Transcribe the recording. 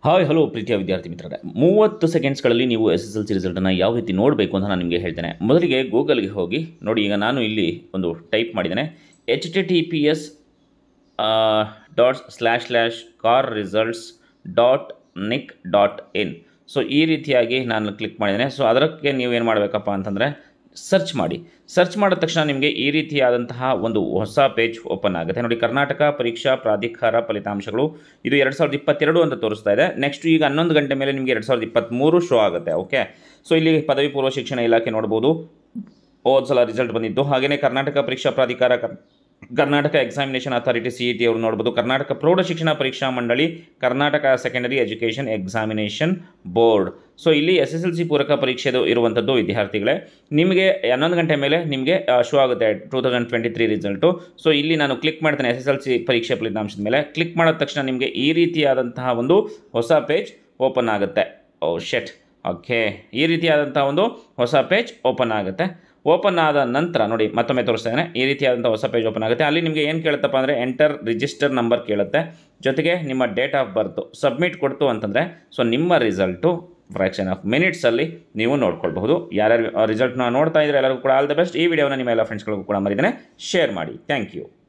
Hi hello ಪ್ರೀತಿಯ ವಿದ್ಯಾರ್ಥಿ ಮಿತ್ರರೇ, 30 ಸೆಕೆಂಡ್ಸ್ಗಳಲ್ಲಿ ನೀವು SSLC ರಿಸಲ್ಟನ್ನು ಯಾವ ರೀತಿ ನೋಡಬೇಕು ಅಂತ ನಾನು ನಿಮಗೆ ಹೇಳ್ತೇನೆ. ಮೊದಲಿಗೆ ಗೂಗಲ್ಗೆ ಹೋಗಿ ನೋಡಿ. ಈಗ ನಾನು ಇಲ್ಲಿ ಒಂದು ಟೈಪ್ ಮಾಡಿದ್ದೇನೆ, https://carresults.nic.in. ಸೊ ಈ ರೀತಿಯಾಗಿ ನಾನು ಕ್ಲಿಕ್ ಮಾಡಿದ್ದೇನೆ. ಸೊ ಅದಕ್ಕೆ ನೀವೇನು ಮಾಡಬೇಕಪ್ಪ ಅಂತಂದರೆ ಸರ್ಚ್ ಮಾಡಿ. ಸರ್ಚ್ ಮಾಡಿದ ತಕ್ಷಣ ನಿಮಗೆ ಈ ರೀತಿಯಾದಂತಹ ಒಂದು ಹೊಸ ಪೇಜ್ ಓಪನ್ ಆಗುತ್ತೆ. ನೋಡಿ, ಕರ್ನಾಟಕ ಪರೀಕ್ಷಾ ಪ್ರಾಧಿಕಾರ ಫಲಿತಾಂಶಗಳು ಇದು 2022 ಅಂತ ತೋರಿಸ್ತಾ ಇದೆ. ನೆಕ್ಸ್ಟ್ ಈಗ 11 ಗಂಟೆ ಮೇಲೆ ನಿಮಗೆ 2023 ಶೋ ಆಗುತ್ತೆ. ಓಕೆ, ಸೊ ಇಲ್ಲಿ ಪದವಿ ಪೂರ್ವ ಶಿಕ್ಷಣ ಇಲಾಖೆ ನೋಡ್ಬೋದು, ಹೋದ ಸಲ ರಿಸಲ್ಟ್ ಬಂದಿದ್ದು. ಹಾಗೆಯೇ ಕರ್ನಾಟಕ ಪರೀಕ್ಷಾ ಪ್ರಾಧಿಕಾರ, ಕರ್ನಾಟಕ ಎಕ್ಸಾಮಿನೇಷನ್ ಅಥಾರಿಟಿ CET ಅವರು ನೋಡ್ಬೋದು, ಕರ್ನಾಟಕ ಪ್ರೌಢ ಶಿಕ್ಷಣ ಪರೀಕ್ಷಾ ಮಂಡಳಿ, Karnataka secondary education examination board. So ಇಲ್ಲಿ SSLC ಪೂರಕ ಪರೀಕ್ಷೆದು ಇರುವಂಥದ್ದು ವಿದ್ಯಾರ್ಥಿಗಳೇ. ನಿಮಗೆ 11 ಗಂಟೆ ಮೇಲೆ ನಿಮಗೆ ಶೋ ಆಗುತ್ತೆ 2023 ರಿಸಲ್ಟು. ಸೊ ಇಲ್ಲಿ ನಾನು ಕ್ಲಿಕ್ ಮಾಡ್ತೇನೆ SSLC ಪರೀಕ್ಷೆ ಫಲಿತಾಂಶದ ಮೇಲೆ. ಕ್ಲಿಕ್ ಮಾಡಿದ ತಕ್ಷಣ ನಿಮಗೆ ಈ ರೀತಿಯಾದಂತಹ ಒಂದು ಹೊಸ ಪೇಜ್ ಓಪನ್ ಆಗುತ್ತೆ. ಓಕೆ, ಈ ರೀತಿಯಾದಂಥ ಒಂದು ಹೊಸ ಪೇಜ್ ಓಪನ್ ಆಗುತ್ತೆ. ಓಪನ್ ಆದ ನಂತರ ನೋಡಿ, ಮತ್ತೊಮ್ಮೆ ತೋರಿಸ್ತಾ ಇದ್ದೇನೆ, ಈ ರೀತಿಯಾದಂಥ ಹೊಸ ಪೇಜ್ ಓಪನ್ ಆಗುತ್ತೆ. ಅಲ್ಲಿ ನಿಮಗೆ ಏನು ಕೇಳುತ್ತಪ್ಪ ಅಂದರೆ ಎಂಟರ್ ರಿಜಿಸ್ಟರ್ ನಂಬರ್ ಕೇಳುತ್ತೆ, ಜೊತೆಗೆ ನಿಮ್ಮ ಡೇಟ್ ಆಫ್ ಬರ್ತು. ಸಬ್ಮಿಟ್ ಕೊಡ್ತು ಅಂತಂದರೆ ಸೊ ನಿಮ್ಮ ರಿಸಲ್ಟು ಫ್ರ್ಯಾಕ್ಷನ್ ಆಫ್ ಮಿನಿಟ್ಸಲ್ಲಿ ನೀವು ನೋಡ್ಕೊಳ್ಬಹುದು. ಯಾರ್ಯಾರು ರಿಸಲ್ಟ್ನ ನೋಡ್ತಾ ಇದ್ರೆ ಎಲ್ಲರಿಗೂ ಕೂಡ ಆಲ್ ದ ಬೆಸ್ಟ್. ಈ ವಿಡಿಯೋನ ನಿಮ್ಮ ಎಲ್ಲ ಫ್ರೆಂಡ್ಸ್ಗಳಿಗೂ ಕೂಡ ಮರಿದೇನೆ ಶೇರ್ ಮಾಡಿ. Thank you.